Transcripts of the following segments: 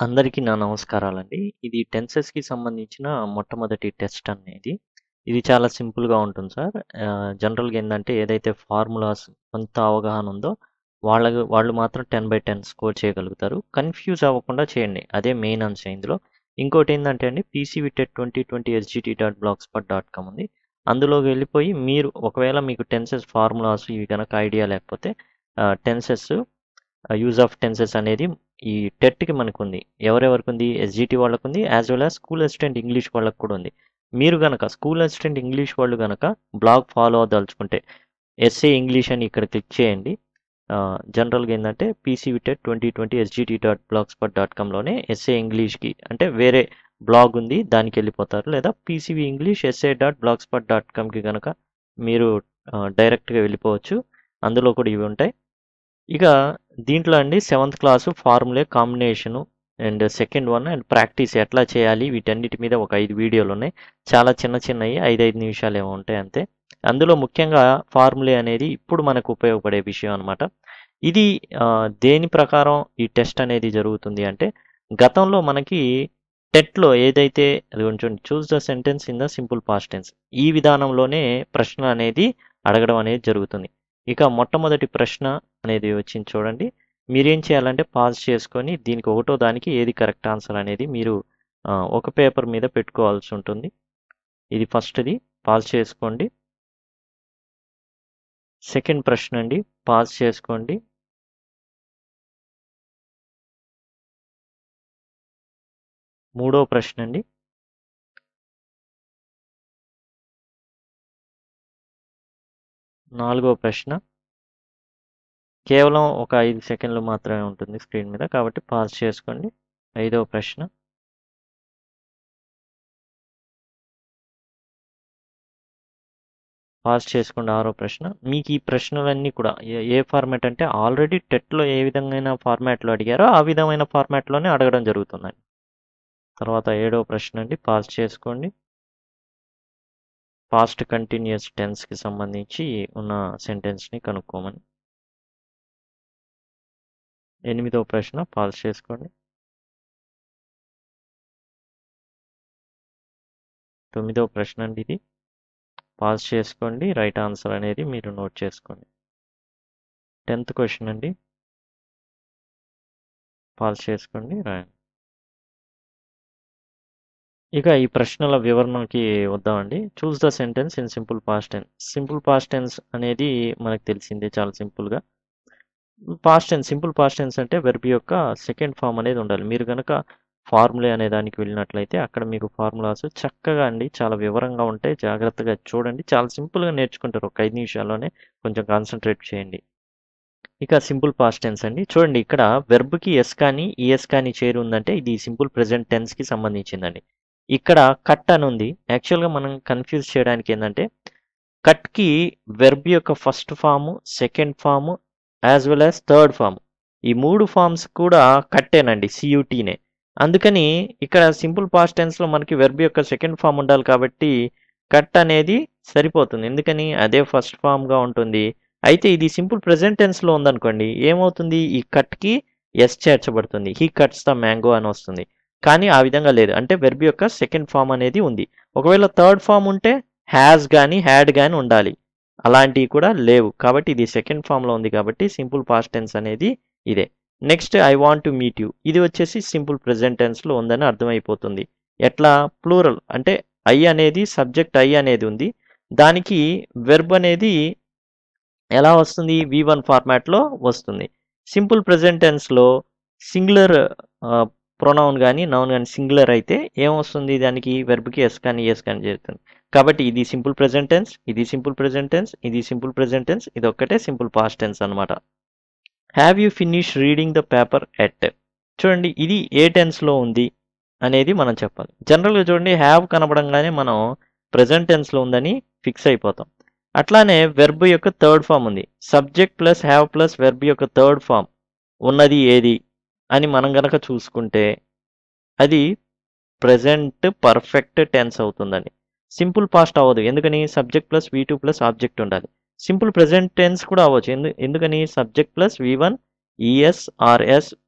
అందరికీ నా నమస్కారాలండి. ఇది టెన్సెస్‌కి సంబంధించిన మొట్టమొదటి టెస్ట్ అనేది. ఇది చాలా సింపుల్‌గా ఉంటుంది సార్. జనరల్‌గా ఏందంటే ఏదైతే ఫార్ములాస్ కొంత అవగాహన ఉందో వాళ్ళు మాత్రం 10/10 స్కోర్ చేయగలుగుతారు. కన్‌ఫ్యూజ్ అవ్వకుండా చేయండి. అదే మెయిన్ అంశం ఇందులో. ఇంకోటేందంటే అండి పీసీవీటెట్ 2020 sgt.blogspot.com ఉంది. అందులోకి వెళ్ళిపోయి మీరు ఒకవేళ మీకు టెన్సెస్ ఫార్ములాస్ ఇవి గనక ఐడియా లేకపోతే టెన్సెస్ యూజ్ ఆఫ్ టెన్సెస్ అనేది ఈ టెట్కి మనకుంది. ఎవరెవరికి ఉంది? ఎస్జిటి వాళ్ళకు ఉంది, as well as school assistant English వాళ్ళకు కూడా ఉంది. మీరు గనక స్కూల్ అసిస్టెంట్ ఇంగ్లీష్ వాళ్ళు గనక బ్లాగ్ ఫాలో అవ్వదలుచుకుంటే ఎస్ఏ ఇంగ్లీష్ అని ఇక్కడ క్లిక్ చేయండి. జనరల్గా ఏంటంటే పీసీవీటెట్ 2020 sgt.blogspot.comలోనే ఎస్ఏ ఇంగ్లీష్కి అంటే వేరే బ్లాగ్ ఉంది, దానికి వెళ్ళిపోతారు. లేదా పీసీవీ ఇంగ్లీష్ SA.blogspot.comకి కనుక మీరు డైరెక్ట్గా వెళ్ళిపోవచ్చు. అందులో కూడా ఇవి ఉంటాయి. ఇక దీంట్లో అండి 7th క్లాసు ఫార్ములే combination and second one and practice ఎట్లా చేయాలి వీటన్నిటి మీద ఒక 5 వీడియోలు ఉన్నాయి. చాలా చిన్నవి 5 నిమిషాలు ఏమో ఉంటాయి అంతే. అందులో ముఖ్యంగా ఫార్ములే అనేది ఇప్పుడు మనకు ఉపయోగపడే విషయం అనమాట. ఇది దేని ప్రకారం ఈ టెస్ట్ అనేది జరుగుతుంది అంటే గతంలో మనకి టెట్లో ఏదైతే అది కొంచెం choose the sentence in the simple past tense ఈ విధానంలోనే ప్రశ్న అనేది అడగడం అనేది జరుగుతుంది. ఇక మొట్టమొదటి ప్రశ్న అనేది వచ్చింది చూడండి. మీరేం చేయాలంటే పాజ్ చేసుకొని దీనికి ఒకటో దానికి ఏది కరెక్ట్ ఆన్సర్ అనేది మీరు ఒక పేపర్ మీద పెట్టుకోవాల్సి ఉంటుంది. ఇది ఫస్ట్ది, పాజ్ చేసుకోండి. సెకండ్ ప్రశ్న అండి, పాజ్ చేసుకోండి. మూడో ప్రశ్న అండి. నాలుగో ప్రశ్న. కేవలం ఒక 5 సెకండ్లు మాత్రమే ఉంటుంది స్క్రీన్ మీద, కాబట్టి పాజ్ చేసుకోండి. 5వ ప్రశ్న. పాజ్ చేసుకోండి. 6వ ప్రశ్న. మీకు ఈ ప్రశ్నలన్నీ కూడా ఏ ఫార్మాట్ అంటే ఆల్రెడీ టెట్లో ఏ విధమైన ఫార్మాట్లో అడిగారో ఆ విధమైన ఫార్మాట్లోనే అడగడం జరుగుతుందండి. తర్వాత 7వ ప్రశ్న అండి, పాజ్ చేసుకోండి. పాస్ట్ కంటిన్యూస్ టెన్స్కి సంబంధించి ఉన్న సెంటెన్స్ని కనుక్కోమని. 8వ ప్రశ్న, పాజ్ చేసుకోండి. 9వ ప్రశ్న అండి ఇది, పాజ్ చేసుకోండి. రైట్ ఆన్సర్ అనేది మీరు నోట్ చేసుకోండి. 10th క్వశ్చన్ అండి, పాజ్ చేసుకోండి, రాయండి. ఇక ఈ ప్రశ్నల వివరణకి వద్దామండి. Choose the sentence in simple past tense. Simple past tense అనేది మనకు తెలిసిందే చాలా సింపుల్గా. సింపుల్ పాస్ట్ టెన్స్ అంటే వెర్బ్ యొక్క సెకండ్ ఫామ్ అనేది ఉండాలి. మీరు కనుక ఫార్ములే అనే దానికి వెళ్ళినట్లయితే అక్కడ మీకు ఫార్ములాస్ చక్కగా అండి చాలా వివరంగా ఉంటాయి. జాగ్రత్తగా చూడండి. చాలా సింపుల్గా నేర్చుకుంటారు ఒక 5 నిమిషాల్లోనే. కొంచెం కాన్సన్ట్రేట్ చేయండి. ఇక సింపుల్ పాస్ట్ టెన్స్ అండి. చూడండి ఇక్కడ వెర్బ్కి ఎస్ కానీ ఈఎస్ కానీ చేరి ఉందంటే ఇది సింపుల్ ప్రెజెంట్ టెన్స్కి సంబంధించిందండి. ఇక్కడ కట్ అని ఉంది. యాక్చువల్గా మనం కన్ఫ్యూజ్ చేయడానికి ఏంటంటే కట్కి వెర్బ్ యొక్క first form, second form as well as third form ఈ 3 ఫామ్స్ కూడా కట్టేనండి, సియుటీనే. అందుకని ఇక్కడ సింపుల్ పాస్ట్ టెన్స్లో మనకి వెర్బ్ యొక్క సెకండ్ ఫామ్ ఉండాలి కాబట్టి కట్ అనేది సరిపోతుంది. ఎందుకని అదే ఫస్ట్ ఫామ్గా ఉంటుంది. అయితే ఇది సింపుల్ ప్రెజెంట్ టెన్స్లో ఉందనుకోండి, ఏమవుతుంది? ఈ కట్కి ఎస్ చేర్చబడుతుంది. హీ కట్స్ ద మ్యాంగో అని వస్తుంది. కానీ ఆ విధంగా లేదు. అంటే వెర్బ్ యొక్క సెకండ్ ఫామ్ అనేది ఉంది. ఒకవేళ థర్డ్ ఫామ్ ఉంటే హ్యాస్ కానీ హ్యాడ్ కానీ ఉండాలి. అలాంటివి కూడా లేవు. కాబట్టి ఇది సెకండ్ ఫామ్లో ఉంది కాబట్టి సింపుల్ పాస్ట్ టెన్స్ అనేది ఇదే. Next I want to meet you. ఇది వచ్చేసి సింపుల్ ప్రెజెంట్ టెన్స్లో ఉందని అర్థమైపోతుంది. ఎట్లా? ప్లూరల్ అంటే ఐ అనేది సబ్జెక్ట్ ఐ అనేది ఉంది. దానికి వెర్బ్ అనేది ఎలా వస్తుంది? V1 ఫార్మాట్లో వస్తుంది. సింపుల్ ప్రెజెంట్ టెన్స్లో సింగులర్ ప్రొనౌన్ కానీ నౌన్ కానీ సింగులర్ అయితే ఏమొస్తుంది? దానికి వెర్బ్కి ఎస్ కానీ ఎస్ కానీ చేరుతుంది. కాబట్టి ఇది సింపుల్ ప్రెజెంట్ టెన్స్, ఇది సింపుల్ ప్రెజెంట్ టెన్స్, ఇది సింపుల్ ప్రెజెంట్ టెన్స్, ఇది ఒక్కటే సింపుల్ పాస్ట్ టెన్స్ అనమాట. Have you finish reading the paper yet. చూడండి ఇది ఏ టెన్స్లో ఉంది అనేది మనం చెప్పాలి. జనరల్గా చూడండి హ్యావ్ కనపడంగానే మనం ప్రెజెంట్ టెన్స్లో ఉందని ఫిక్స్ అయిపోతాం. అట్లానే వెర్బ్ యొక్క థర్డ్ ఫామ్ ఉంది. Subject plus have plus verb యొక్క థర్డ్ ఫామ్ ఉన్నది ఏది అని మనం గనక చూసుకుంటే అది ప్రెజెంట్ పర్ఫెక్ట్ టెన్స్ అవుతుందండి. సింపుల్ పాస్ట్ అవ్వదు. ఎందుకని? Subject plus V2 plus object ఉండాలి. సింపుల్ ప్రెజెంట్ టెన్స్ కూడా అవ్వచ్చు. ఎందుకని? Subject plus V1 ES RS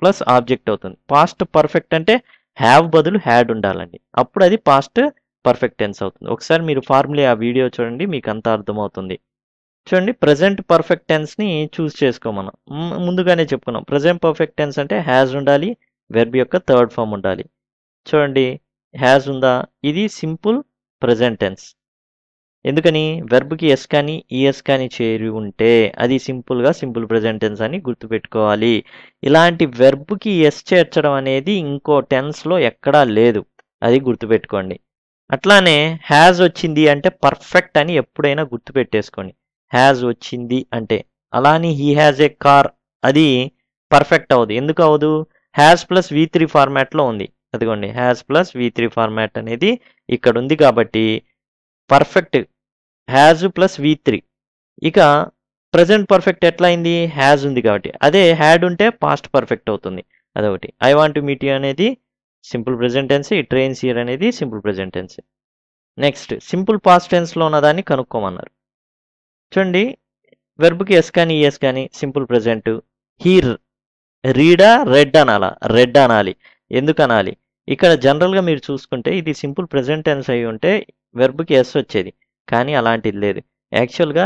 plus object అవుతుంది. పాస్ట్ పర్ఫెక్ట్ అంటే హ్యావ్ బదులు హ్యాడ్ ఉండాలండి, అప్పుడు అది పాస్ట్ పర్ఫెక్ట్ టెన్స్ అవుతుంది. ఒకసారి మీరు ఫార్ములా ఆ వీడియో చూడండి, మీకు అంతా అర్థమవుతుంది. చూడండి, ప్రజెంట్ పర్ఫెక్ట్ టెన్స్ని చూస్ చేసుకోమన్నాం. ముందుగానే చెప్పుకున్నాం, ప్రజెంట్ పర్ఫెక్ట్ టెన్స్ అంటే హ్యాజ్ ఉండాలి, వెర్బ్ యొక్క థర్డ్ ఫామ్ ఉండాలి. చూడండి, హ్యాజ్ ఉందా, ఇది సింపుల్ ప్రజెంట్ టెన్స్. ఎందుకని, వెర్బ్కి ఎస్ కానీ ఈఎస్ కానీ చేరి ఉంటే అది సింపుల్గా సింపుల్ ప్రజెంట్ టెన్స్ అని గుర్తుపెట్టుకోవాలి. ఇలాంటి వెర్బ్కి ఎస్ చేర్చడం అనేది ఇంకో టెన్స్లో ఎక్కడా లేదు, అది గుర్తుపెట్టుకోండి. అట్లానే హ్యాజ్ వచ్చింది అంటే పర్ఫెక్ట్ అని ఎప్పుడైనా గుర్తుపెట్టేసుకోండి. హ్యాజ్ వచ్చింది అంటే, అలానే హీ హ్యాజ్ ఏ కార్, అది పర్ఫెక్ట్ అవ్వదు. ఎందుకు అవ్వదు, హ్యాజ్ ప్లస్ V3 ఫార్మాట్లో ఉంది. అదిగోండి, హ్యాజ్ ప్లస్ V3 ఫార్మాట్ అనేది ఇక్కడ ఉంది కాబట్టి పర్ఫెక్ట్ హ్యాజ్ ప్లస్ V3. ఇక ప్రజెంట్ పర్ఫెక్ట్ ఎట్లా అయింది, హ్యాజ్ ఉంది కాబట్టి. అదే హ్యాడ్ ఉంటే పాస్ట్ పర్ఫెక్ట్ అవుతుంది. అదొకటి. I want to meet you అనేది simple present tense, it rains here అనేది simple present tense. Next, simple past టెన్స్లో ఉన్నదాన్ని కనుక్కోమన్నారు. చూడండి, వెర్బ్కి ఎస్ కానీ ఈఎస్ కానీ సింపుల్ ప్రెజెంట్. హీ రీడా రెడ్ అనాలా, రెడ్ అనాలి. ఎందుకు అనాలి, ఇక్కడ జనరల్గా మీరు చూసుకుంటే ఇది సింపుల్ ప్రెజెంట్ టెన్స్ అయి ఉంటే వెర్బ్కి ఎస్ వచ్చేది, కానీ అలాంటిది లేదు. యాక్చువల్గా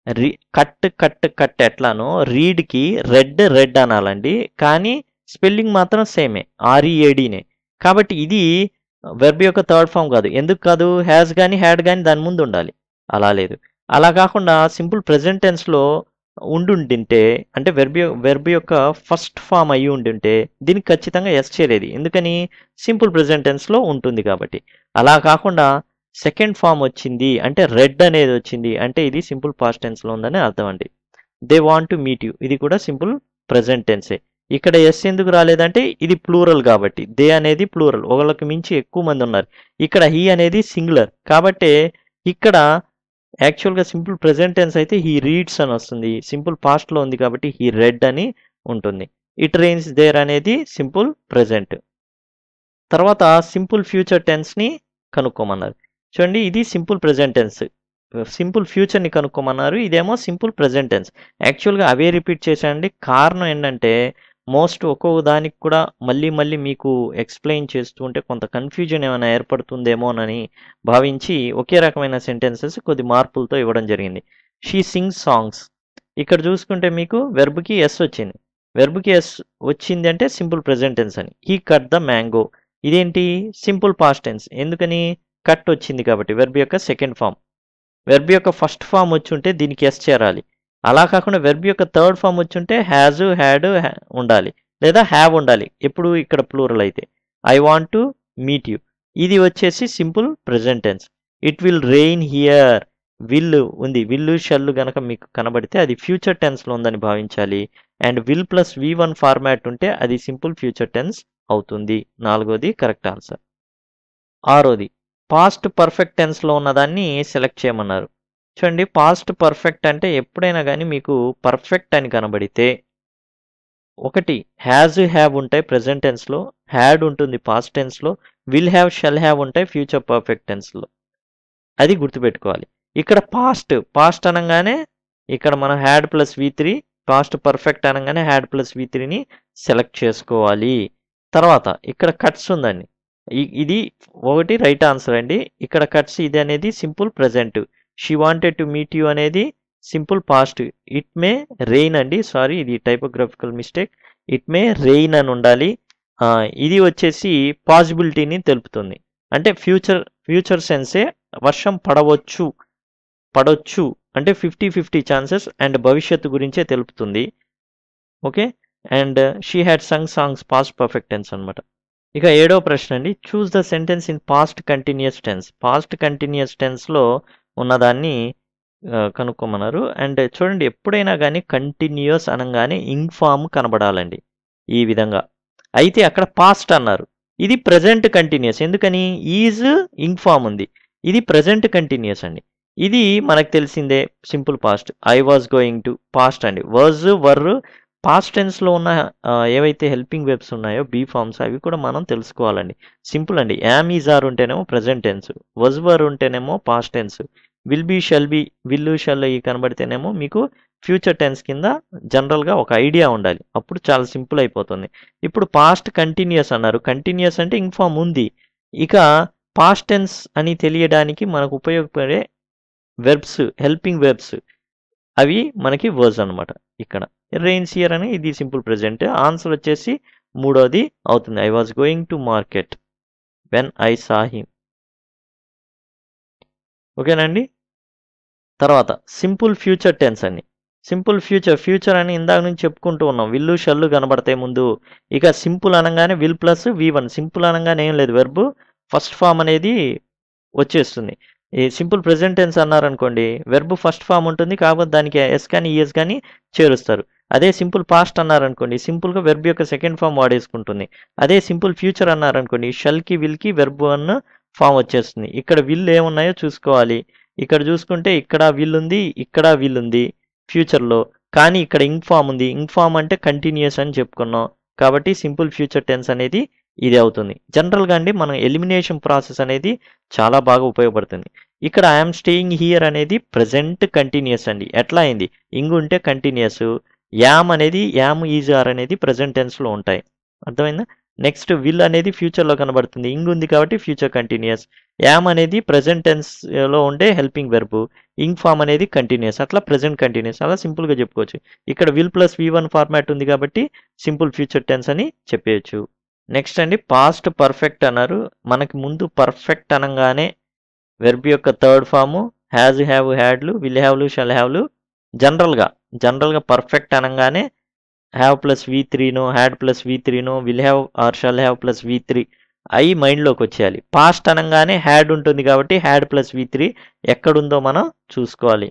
కట్ కట్ కట్ ఎట్లానో రీడ్కి రెడ్ రెడ్ అనాలండి, కానీ స్పెల్లింగ్ మాత్రం సేమే, READనే. కాబట్టి ఇది వెర్బ్ యొక్క థర్డ్ ఫామ్ కాదు. ఎందుకు కాదు, హ్యాజ్ కానీ హ్యాడ్ కానీ దాని ముందు ఉండాలి. అలా లేదు. అలా కాకుండా సింపుల్ ప్రెజెంట్ టెన్స్లో ఉండుంటే, అంటే వెర్బ్ యొక్క ఫస్ట్ ఫామ్ అయ్యి ఉండుంటే దీనికి ఖచ్చితంగా ఎస్ చేరేది. ఎందుకని, సింపుల్ ప్రెజెంట్ టెన్స్లో ఉంటుంది కాబట్టి. అలా కాకుండా సెకండ్ ఫామ్ వచ్చింది అంటే రెడ్ అనేది వచ్చింది అంటే ఇది సింపుల్ పాస్ట్ టెన్స్లో ఉందని అర్థం అండి. They want to meet you, ఇది కూడా సింపుల్ ప్రెజెంట్ టెన్సే. ఇక్కడ ఎస్ ఎందుకు రాలేదంటే ఇది ప్లూరల్ కాబట్టి, దే అనేది ప్లూరల్, ఒకళ్ళకి మించి ఎక్కువ మంది ఉన్నారు. ఇక్కడ హీ అనేది సింగులర్ కాబట్టి ఇక్కడ యాక్చువల్గా సింపుల్ ప్రెజెంట్ టెన్స్ అయితే హీ రీడ్స్ అని వస్తుంది, సింపుల్ పాస్ట్లో ఉంది కాబట్టి హీ రెడ్ అని ఉంటుంది. ఇట్ రెయిన్స్ దేర్ అనేది సింపుల్ ప్రెజెంట్. తర్వాత సింపుల్ ఫ్యూచర్ టెన్స్ని కనుక్కోమన్నారు. చూడండి, ఇది సింపుల్ ప్రెజెంట్ టెన్స్, సింపుల్ ఫ్యూచర్ని కనుక్కోమన్నారు, ఇదేమో సింపుల్ ప్రెజెంట్ టెన్స్. యాక్చువల్గా అవే రిపీట్ చేశానండి. కారణం ఏంటంటే ఒక్కొక్క దానికి కూడా మళ్ళీ మళ్ళీ మీకు ఎక్స్ప్లెయిన్ చేస్తూ ఉంటే కొంత కన్ఫ్యూజన్ ఏమైనా ఏర్పడుతుందేమోనని భావించి ఒకే రకమైన సెంటెన్సెస్ కొద్ది మార్పులతో ఇవ్వడం జరిగింది. షీ సింగ్స్ సాంగ్స్, ఇక్కడ చూసుకుంటే మీకు వెర్బ్కి ఎస్ వచ్చింది, వెర్బ్కి ఎస్ వచ్చింది అంటే సింపుల్ ప్రెజెంట్ టెన్స్ అని. హీ కట్ ద మ్యాంగో, ఇదేంటి సింపుల్ పాస్ట్ టెన్స్. ఎందుకని, కట్ వచ్చింది కాబట్టి వెర్బ్ యొక్క సెకండ్ ఫామ్. వెర్బ్ యొక్క ఫస్ట్ ఫామ్ వచ్చి ఉంటే దీనికి ఎస్ చేరాలి. అలా కాకుండా వెర్బ్ యొక్క థర్డ్ ఫామ్ వచ్చి ఉంటే హ్యాజ్ హ్యాడ్ ఉండాలి, లేదా హ్యావ్ ఉండాలి. ఎప్పుడు ఇక్కడ ప్లూరల్ అయితే. I want to meet you, ఇది వచ్చేసి simple present tense. It will rain here, will ఉంది, విల్లు షెల్ గనక మీకు కనబడితే అది ఫ్యూచర్ టెన్స్లో ఉందని భావించాలి. And will plus V1 format ఉంటే అది సింపుల్ ఫ్యూచర్ టెన్స్ అవుతుంది. నాలుగోది కరెక్ట్ ఆన్సర్. ఆరోది, పాస్ట్ పర్ఫెక్ట్ టెన్స్లో ఉన్నదాన్ని సెలెక్ట్ చేయమన్నారు. చూడండి, పాస్ట్ పర్ఫెక్ట్ అంటే ఎప్పుడైనా కానీ మీకు పర్ఫెక్ట్ అని కనబడితే ఒకటి హ్యాజ్ హ్యావ్ ఉంటాయి ప్రెజెంట్ టెన్స్లో, హ్యాడ్ ఉంటుంది పాస్ట్ టెన్స్లో, విల్ హ్యావ్ షెల్ హ్యావ్ ఉంటాయి ఫ్యూచర్ పర్ఫెక్ట్ టెన్స్లో. అది గుర్తుపెట్టుకోవాలి. ఇక్కడ పాస్ట్ అనగానే ఇక్కడ మనం had plus V3, past perfect అనగానే హ్యాడ్ ప్లస్ V3ని సెలెక్ట్ చేసుకోవాలి. తర్వాత ఇక్కడ కట్స్ ఉందండి, ఇది ఒకటి రైట్ ఆన్సర్ అండి. ఇక్కడ కట్స్ ఇది అనేది simple present. She wanted to meet you అనేది simple past. It may rain అండి, సారీ ఇది typographical mistake, it may rain అని ఉండాలి. ఇది వచ్చేసి పాసిబిలిటీని తెలుపుతుంది, అంటే ఫ్యూచర్ సెన్సే వర్షం పడవచ్చు అంటే 50-50 ఛాన్సెస్ అండ్ భవిష్యత్తు గురించే తెలుపుతుంది. Okay, and she had sung songs past perfect tense అనమాట. ఇక 7వ ప్రశ్న అండి, choose the sentence in past continuous tense. Past continuous టెన్స్లో ఉన్నదాన్ని కనుక్కోమన్నారు. అండ్ చూడండి, ఎప్పుడైనా కానీ కంటిన్యూస్ అనగానే ఇంగ్ ఫామ్ కనబడాలండి ఈ విధంగా. అయితే అక్కడ పాస్ట్ అన్నారు, ఇది ప్రజెంట్ కంటిన్యూస్. ఎందుకని, ఈజ్ ఇంగ్ ఫామ్ ఉంది, ఇది ప్రజెంట్ కంటిన్యూస్ అండి. ఇది మనకు తెలిసిందే simple past. I was going to past అండి. వాజ్ వర్ పాస్ట్ టెన్స్లో ఉన్న ఏవైతే హెల్పింగ్ వెబ్స్ ఉన్నాయో బీ ఫార్మ్స్ అవి కూడా మనం తెలుసుకోవాలండి. సింపుల్ అండి. యామ్ ఈజ్ ఆర్ ఉంటేనేమో ప్రజెంట్ టెన్స్, వజ్ వర్ ఉంటేనేమో past tense, will be shall be, will shall ఈ కనబడితేనేమో మీకు ఫ్యూచర్ టెన్స్ కింద జనరల్గా ఒక ఐడియా ఉండాలి, అప్పుడు చాలా సింపుల్ అయిపోతుంది. ఇప్పుడు పాస్ట్ కంటిన్యూస్ అన్నారు, కంటిన్యూస్ అంటే ఇంఫామ్ ఉంది. ఇక పాస్ట్ టెన్స్ అని తెలియడానికి మనకు ఉపయోగపడే వెర్బ్స్, హెల్పింగ్ వెర్బ్స్, అవి మనకి వర్డ్స్ అనమాట. ఇక్కడ రెయిన్స్ హియర్ అని ఇది సింపుల్ ప్రెజెంట్. ఆన్సర్ వచ్చేసి మూడోది అవుతుంది. I was going to market when I saw him. ఓకేనండి. తర్వాత సింపుల్ ఫ్యూచర్ టెన్స్ అని, సింపుల్ ఫ్యూచర్ అని ఇందాక నుంచి చెప్పుకుంటూ ఉన్నాం. విల్లు షల్లు కనబడతాయి ముందు. ఇక సింపుల్ అనగానే విల్ ప్లస్ V1. సింపుల్ అనగానే ఏం లేదు, వెర్బ్ ఫస్ట్ ఫామ్ అనేది వచ్చేస్తుంది. ఈ సింపుల్ ప్రెజెంట్ టెన్స్ అన్నారనుకోండి, వెర్బ్ ఫస్ట్ ఫామ్ ఉంటుంది, కాకపోతే దానికి ఎస్ కానీ ఈఎస్ కానీ చేరుస్తారు. అదే సింపుల్ పాస్ట్ అన్నారనుకోండి, సింపుల్గా వెర్బ్ యొక్క సెకండ్ ఫామ్ వాడేసుకుంటుంది. అదే సింపుల్ ఫ్యూచర్ అన్నారనుకోండి, షల్కి విల్కి వెర్బ్ అన్న ఫామ్ వచ్చేస్తుంది. ఇక్కడ విల్ ఏమున్నాయో చూసుకోవాలి. ఇక్కడ చూసుకుంటే ఇక్కడ విల్ ఉంది, ఇక్కడ విల్ ఉంది ఫ్యూచర్లో, కానీ ఇక్కడ ఇంక్ ఫామ్ ఉంది. ఇంక్ ఫామ్ అంటే కంటిన్యూస్ అని చెప్పుకున్నాం, కాబట్టి సింపుల్ ఫ్యూచర్ టెన్స్ అనేది ఇది అవుతుంది. జనరల్గా అండి మనం ఎలిమినేషన్ ప్రాసెస్ అనేది చాలా బాగా ఉపయోగపడుతుంది. ఇక్కడ ఐఎమ్ స్టేయింగ్ హియర్ అనేది ప్రజెంట్ కంటిన్యూస్ అండి. ఎట్లా అయింది, ఇంగ్ ఉంటే కంటిన్యూస్, యామ్ అనేది యామ్ ఈజ్ ఆర్ అనేది ప్రజెంట్ టెన్స్లో ఉంటాయి. అర్థమైందా? నెక్స్ట్ విల్ అనేది ఫ్యూచర్లో కనబడుతుంది, ఇంగ్ ఉంది కాబట్టి ఫ్యూచర్ కంటిన్యూస్. యామ్ అనేది ప్రజెంట్ టెన్స్లో ఉండే హెల్పింగ్ వెర్బ్, ఇంగ్ ఫామ్ అనేది కంటిన్యూస్, అట్లా ప్రజెంట్ కంటిన్యూస్, అలా సింపుల్గా చెప్పుకోవచ్చు. ఇక్కడ విల్ ప్లస్ V1 ఫార్మాట్ ఉంది కాబట్టి సింపుల్ ఫ్యూచర్ టెన్స్ అని చెప్పేయచ్చు. నెక్స్ట్ అండి పాస్ట్ పర్ఫెక్ట్ అన్నారు. మనకి ముందు పర్ఫెక్ట్ అనగానే వెర్బ్ యొక్క థర్డ్ ఫాము హ్యాజ్, హ్యావ్, హ్యాడ్లు, విల్ హ్యావ్లు, షల్ హ్యావ్లు. జనరల్గా పర్ఫెక్ట్ అనగానే హ్యావ్ ప్లస్ V3నో, హ్యాడ్ ప్లస్ V3నో, will have or shall have plus V3 అవి మైండ్లోకి వచ్చేయాలి. పాస్ట్ అనగానే హ్యాడ్ ఉంటుంది కాబట్టి హ్యాడ్ ప్లస్ V3 ఎక్కడుందో మనం చూసుకోవాలి.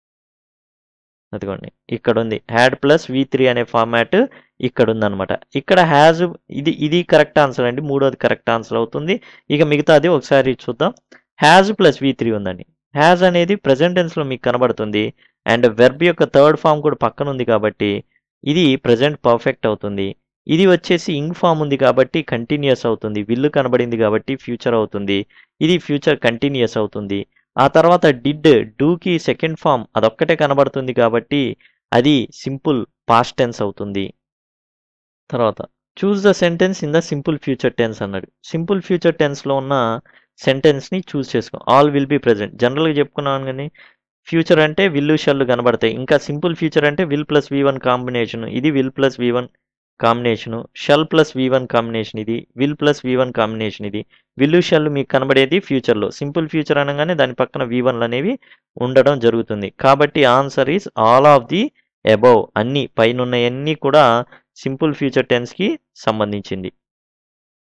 అదిగోండి ఇక్కడ ఉంది, హ్యాడ్ ప్లస్ V3 అనే ఫార్మాట్ ఇక్కడ ఉందన్నమాట. ఇక్కడ హ్యాజ్, ఇది కరెక్ట్ ఆన్సర్ అండి, మూడోది కరెక్ట్ ఆన్సర్ అవుతుంది. ఇక మిగతాది ఒకసారి చూద్దాం. హ్యాజ్ ప్లస్ V3 ఉందండి. హ్యాజ్ అనేది ప్రజెంట్ టెన్స్లో మీకు కనబడుతుంది, అండ్ వెర్బ్ యొక్క థర్డ్ ఫామ్ కూడా పక్కన ఉంది కాబట్టి ఇది ప్రజెంట్ పర్ఫెక్ట్ అవుతుంది. ఇది వచ్చేసి ఇంగ్ ఫామ్ ఉంది కాబట్టి కంటిన్యూస్ అవుతుంది. విల్లు కనబడింది కాబట్టి ఫ్యూచర్ అవుతుంది, ఇది ఫ్యూచర్ కంటిన్యూస్ అవుతుంది. ఆ తర్వాత డిడ్, డూకి సెకండ్ ఫామ్ అదొక్కటే కనబడుతుంది కాబట్టి అది సింపుల్ పాస్ట్ టెన్స్ అవుతుంది. తర్వాత choose the sentence in the simple future tense అన్నాడు. సింపుల్ ఫ్యూచర్ టెన్స్లో ఉన్న సెంటెన్స్ని చూస్ చేసుకో. ఆల్ విల్ బి ప్రెజెంట్ జనరల్గా చెప్పుకున్నాను, కానీ ఫ్యూచర్ అంటే విల్లు షల్లు కనబడతాయి. ఇంకా సింపుల్ ఫ్యూచర్ అంటే విల్ ప్లస్ V1 కాంబినేషన్, ఇది will plus V1 combination, shall plus V1 combination, ఇది విల్ ప్లస్ V1 కాంబినేషన్. ఇది విల్లు షల్ మీకు కనబడేది ఫ్యూచర్లో. సింపుల్ ఫ్యూచర్ అనగానే దాని పక్కన V1లు అనేవి ఉండడం జరుగుతుంది. కాబట్టి answer is all of the above. అన్ని పైన ఉన్నవన్నీ కూడా సింపుల్ ఫ్యూచర్ టెన్స్కి సంబంధించింది.